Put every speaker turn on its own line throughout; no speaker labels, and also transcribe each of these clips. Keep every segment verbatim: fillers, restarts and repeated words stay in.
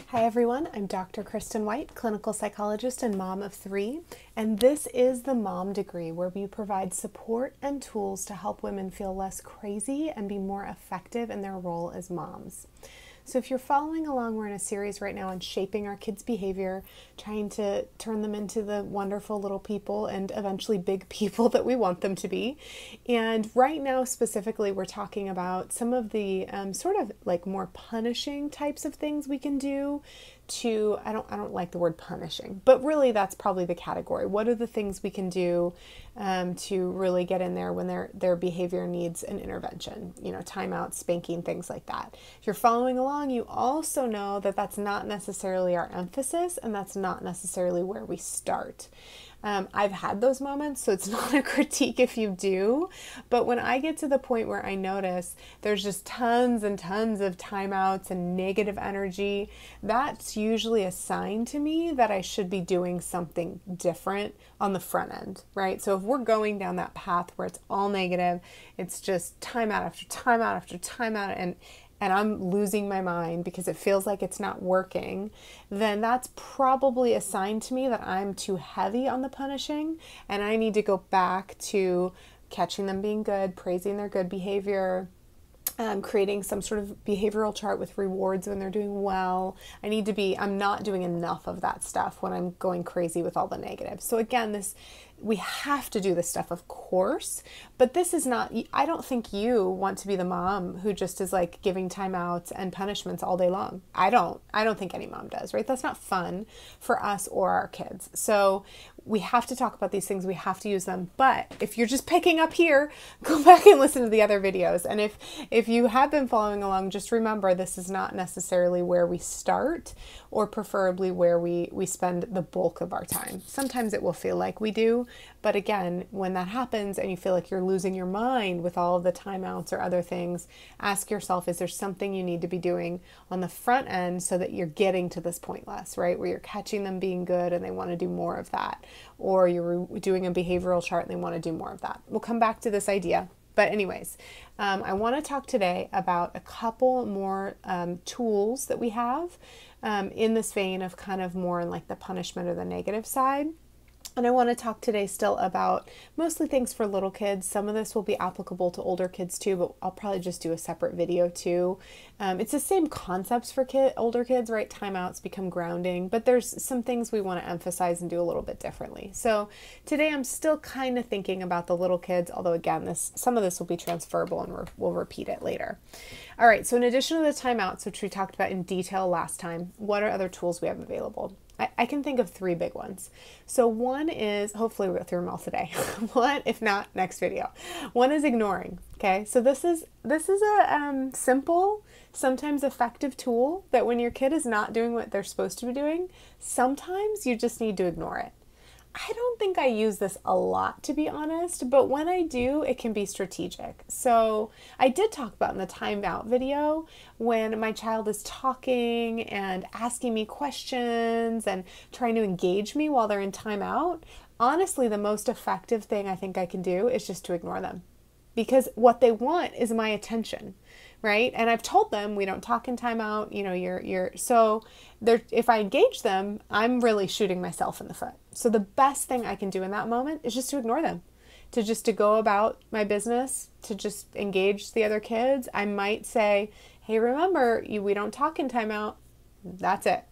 Hi everyone, I'm Doctor Kristen White, clinical psychologist and mom of three, and this is the Mom Degree, where we provide support and tools to help women feel less crazy and be more effective in their role as moms. So if you're following along, we're in a series right now on shaping our kids' behavior, trying to turn them into the wonderful little people and eventually big people that we want them to be. And right now, specifically, we're talking about some of the um, sort of like more punishing types of things we can do to, I don't, I don't like the word punishing, but really that's probably the category. What are the things we can do um, to really get in there when their, their behavior needs an intervention, you know, timeout, spanking, things like that. If you're following along, you also know that that's not necessarily our emphasis and that's not necessarily where we start. Um, I've had those moments, so it's not a critique if you do, but when I get to the point where I notice there's just tons and tons of timeouts and negative energy, that's usually a sign to me that I should be doing something different on the front end, right? So if we're going down that path where it's all negative, it's just timeout after timeout after timeout, and and I'm losing my mind because it feels like it's not working, then that's probably a sign to me that I'm too heavy on the punishing and I need to go back to catching them being good, praising their good behavior, Um, creating some sort of behavioral chart with rewards when they're doing well. I need to be, I'm not doing enough of that stuff when I'm going crazy with all the negatives. So again, this, we have to do this stuff, of course, but this is not, I don't think you want to be the mom who just is like giving timeouts and punishments all day long. I don't, I don't think any mom does, right? That's not fun for us or our kids. So we have to talk about these things. We have to use them. But if you're just picking up here, go back and listen to the other videos. And if, if you have been following along, just remember this is not necessarily where we start or preferably where we, we spend the bulk of our time. Sometimes it will feel like we do. But again, when that happens and you feel like you're losing your mind with all of the timeouts or other things, ask yourself, is there something you need to be doing on the front end so that you're getting to this point less, right? Where you're catching them being good and they want to do more of that. Or you're doing a behavioral chart and they want to do more of that. We'll come back to this idea. But anyways, um, I want to talk today about a couple more um, tools that we have um, in this vein of kind of more in like the punishment or the negative side. And I want to talk today still about mostly things for little kids. Some of this will be applicable to older kids too, but I'll probably just do a separate video too. Um, it's the same concepts for kid, older kids, right? Timeouts become grounding, but there's some things we want to emphasize and do a little bit differently. So today I'm still kind of thinking about the little kids, although again, this some of this will be transferable and we're, we'll repeat it later. All right, so in addition to the timeouts, which we talked about in detail last time, what are other tools we have available? I, I can think of three big ones. So one is, hopefully we'll go through them all today. One, if not, next video. One is ignoring, okay? So this is, this is a um, simple, sometimes effective tool that when your kid is not doing what they're supposed to be doing, sometimes you just need to ignore it. I don't think I use this a lot, to be honest, but when I do, it can be strategic. So I did talk about in the timeout video when my child is talking and asking me questions and trying to engage me while they're in timeout. Honestly, the most effective thing I think I can do is just to ignore them because what they want is my attention. Right? And I've told them we don't talk in timeout, you know, you're, you're, so they're, if I engage them, I'm really shooting myself in the foot. So the best thing I can do in that moment is just to ignore them, to just to go about my business, to just engage the other kids. I might say, hey, remember, you, we don't talk in timeout. That's it.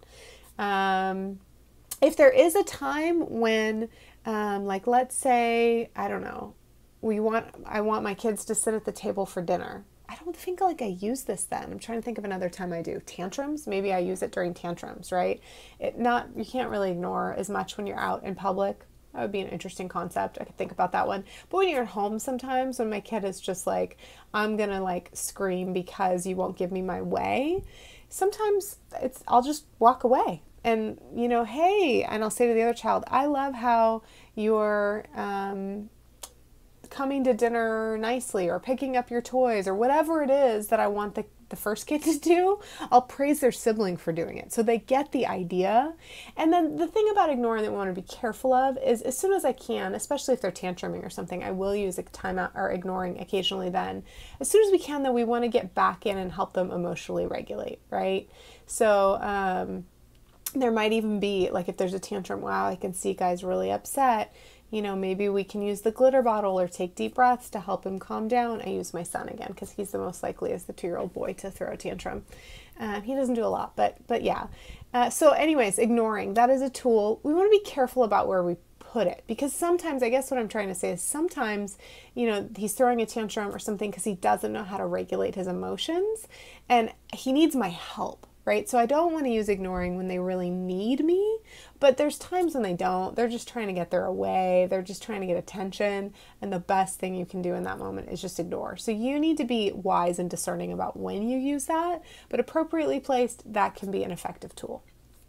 Um, if there is a time when, um, like, let's say, I don't know, we want, I want my kids to sit at the table for dinner. I don't think like I use this then. I'm trying to think of another time I do. Tantrums, maybe I use it during tantrums, right? It not, you can't really ignore as much when you're out in public. That would be an interesting concept. I could think about that one. But when you're at home sometimes, when my kid is just like, I'm going to like scream because you won't give me my way. Sometimes it's, I'll just walk away and, you know, hey, and I'll say to the other child, I love how you're, um, coming to dinner nicely or picking up your toys or whatever it is that I want the, the first kid to do, I'll praise their sibling for doing it. So they get the idea. And then the thing about ignoring that we want to be careful of is as soon as I can, especially if they're tantruming or something, I will use a timeout or ignoring occasionally then. As soon as we can, though, we want to get back in and help them emotionally regulate, right? So um, there might even be, like if there's a tantrum, wow, I can see Guy's really upset. You know, maybe we can use the glitter bottle or take deep breaths to help him calm down. I use my son again because he's the most likely as the two-year-old boy to throw a tantrum. Uh, he doesn't do a lot, but but yeah. Uh, so anyways, ignoring, that is a tool. We want to be careful about where we put it because sometimes, I guess what I'm trying to say is sometimes, you know, he's throwing a tantrum or something because he doesn't know how to regulate his emotions and he needs my help. Right? So I don't want to use ignoring when they really need me, but there's times when they don't. They're just trying to get their way. They're just trying to get attention. And the best thing you can do in that moment is just ignore. So you need to be wise and discerning about when you use that, but appropriately placed, that can be an effective tool.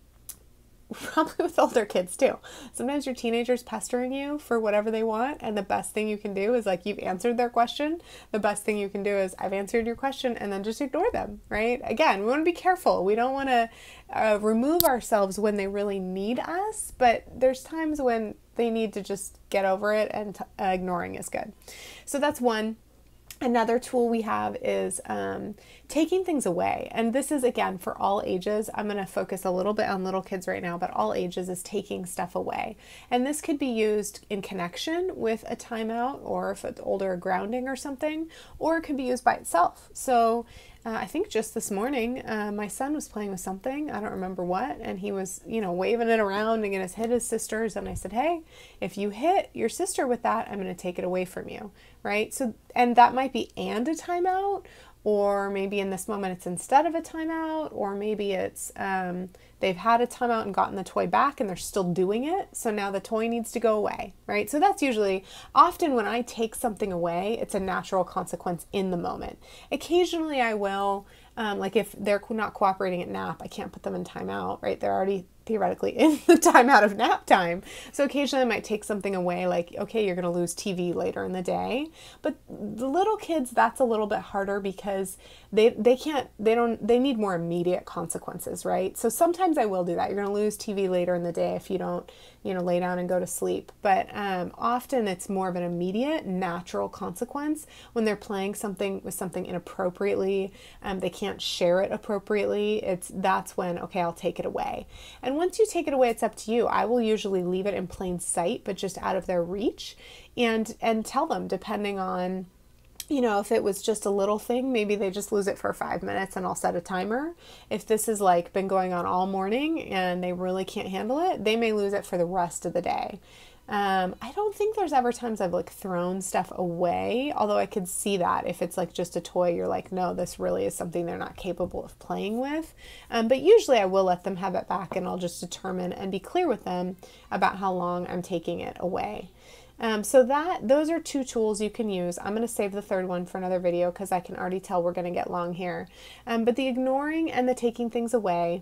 Probably with older kids too. Sometimes your teenager's pestering you for whatever they want, and the best thing you can do is like you've answered their question. The best thing you can do is I've answered your question, and then just ignore them, right? Again, we want to be careful. We don't want to uh, remove ourselves when they really need us, but there's times when they need to just get over it, and t- uh, ignoring is good. So that's one. Another tool we have is um, taking things away. And this is, again, for all ages. I'm going to focus a little bit on little kids right now, but all ages is taking stuff away. And this could be used in connection with a timeout, or if it's older, grounding or something, or it could be used by itself. So uh, I think just this morning, uh, my son was playing with something, I don't remember what, and he was, you know, waving it around and gonna hit his sisters. And I said, hey, if you hit your sister with that, I'm going to take it away from you. Right? So, and that might be and a timeout, or maybe in this moment it's instead of a timeout, or maybe it's um, they've had a timeout and gotten the toy back and they're still doing it. So now the toy needs to go away, right? So that's usually, often when I take something away, it's a natural consequence in the moment. Occasionally I will, um, like if they're not cooperating at nap, I can't put them in timeout, right? They're already theoretically in the time out of nap time. So occasionally I might take something away, like, okay, you're going to lose T V later in the day. But the little kids, that's a little bit harder because they they can't, they don't, they need more immediate consequences, right? So sometimes I will do that. You're going to lose T V later in the day if you don't, you know, lay down and go to sleep. But um, often it's more of an immediate, natural consequence when they're playing something with something inappropriately. Um, they can't share it appropriately. It's that's when, okay, I'll take it away. And once you take it away, it's up to you. I will usually leave it in plain sight, but just out of their reach, and and tell them, depending on, you know, if it was just a little thing, maybe they just lose it for five minutes and I'll set a timer. If this is like been going on all morning and they really can't handle it, they may lose it for the rest of the day. Um, I don't think there's ever times I've like thrown stuff away, although I could see that if it's like just a toy, you're like, no, this really is something they're not capable of playing with. Um, but usually I will let them have it back, and I'll just determine and be clear with them about how long I'm taking it away. Um, so that those are two tools you can use. I'm going to save the third one for another video because I can already tell we're going to get long here. Um, but the ignoring and the taking things away,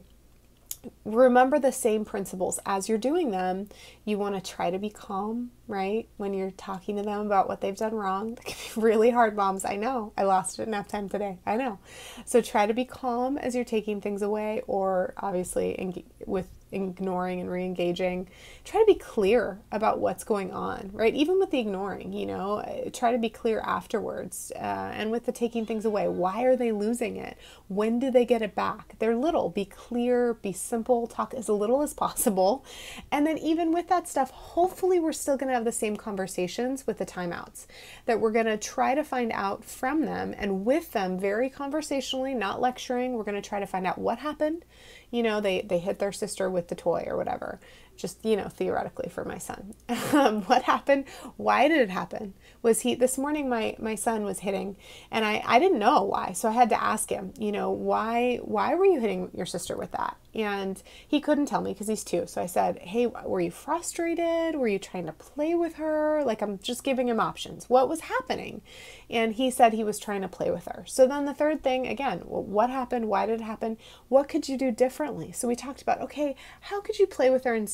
remember the same principles as you're doing them. You want to try to be calm, right? When you're talking to them about what they've done wrong. That can be really hard, moms. I know. I lost it enough time today. I know. So try to be calm as you're taking things away, or obviously with ignoring and re-engaging. Try to be clear about what's going on, right? Even with the ignoring, you know, try to be clear afterwards. Uh, and with the taking things away, why are they losing it? When do they get it back? They're little. Be clear, be simple, talk as little as possible. And then even with that stuff, hopefully we're still going to have the same conversations with the timeouts, that we're going to try to find out from them and with them very conversationally, not lecturing. We're going to try to find out what happened. You know, they, they hit their sister with the toy or whatever. Just, you know, theoretically for my son. Um, what happened? Why did it happen? Was he, this morning my, my son was hitting, and I, I didn't know why. So I had to ask him, you know, why, why were you hitting your sister with that? And he couldn't tell me because he's two. So I said, hey, were you frustrated? Were you trying to play with her? Like, I'm just giving him options. What was happening? And he said he was trying to play with her. So then the third thing, again, well, what happened? Why did it happen? What could you do differently? So we talked about, okay, how could you play with her instead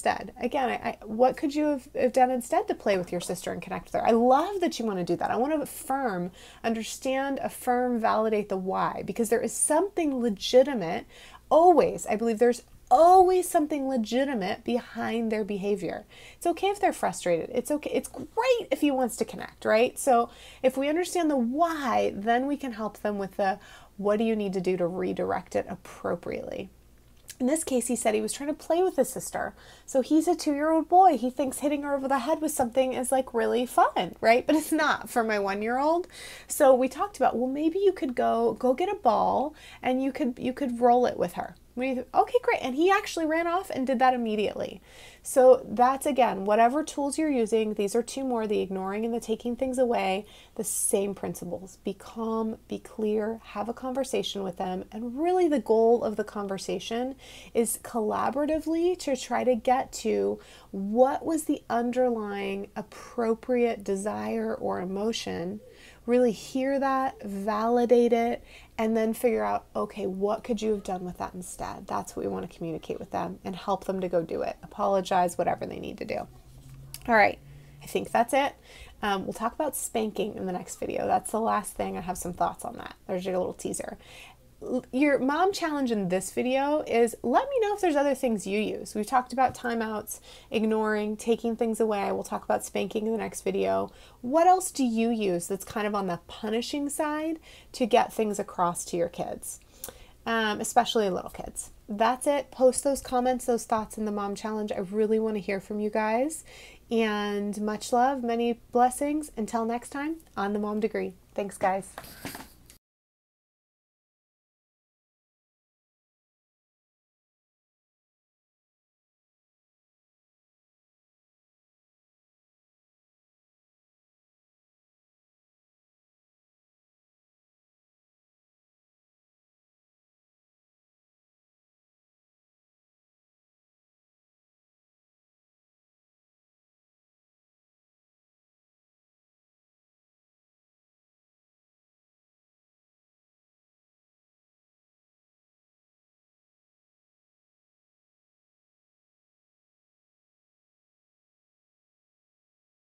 instead? Again, I, I, what could you have, have done instead to play with your sister and connect with her? I love that you want to do that. I want to affirm, understand, affirm, validate the why, because there is something legitimate always. I believe there's always something legitimate behind their behavior. It's okay if they're frustrated. It's okay. It's great if he wants to connect, right? So if we understand the why, then we can help them with the what do you need to do to redirect it appropriately. In this case, he said he was trying to play with his sister. So he's a two-year-old boy. He thinks hitting her over the head with something is like really fun, right? But it's not for my one-year-old. So we talked about, well, maybe you could go go get a ball and you could you could roll it with her. We, okay, great. And he actually ran off and did that immediately. So that's, again, whatever tools you're using, these are two more, the ignoring and the taking things away, the same principles. Be calm, be clear, have a conversation with them. And really the goal of the conversation is collaboratively to try to get to what was the underlying appropriate desire or emotion. Really hear that, validate it, and then figure out, okay, what could you have done with that instead? That's what we want to communicate with them and help them to go do it. Apologize, whatever they need to do. All right, I think that's it. Um, we'll talk about spanking in the next video. That's the last thing. I have some thoughts on that. There's your little teaser. Your mom challenge in this video is let me know if there's other things you use. We've talked about timeouts, ignoring, taking things away. We'll talk about spanking in the next video. What else do you use that's kind of on the punishing side to get things across to your kids, um, especially little kids? That's it. Post those comments, those thoughts in the mom challenge. I really want to hear from you guys. And much love, many blessings. Until next time on The Mom Degree. Thanks, guys.